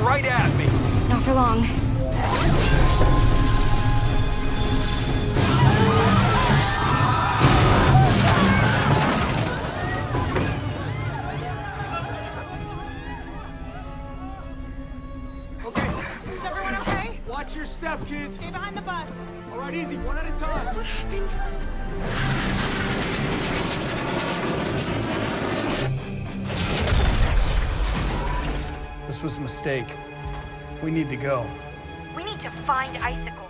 right at me. Not for long. Okay. Is everyone okay? Watch your step, kids. Stay behind the bus. All right, easy. One at a time. What happened? This was a mistake. We need to go. We need to find Icicle.